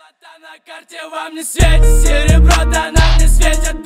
Золото на карте вам не светит, серебро донат не светит.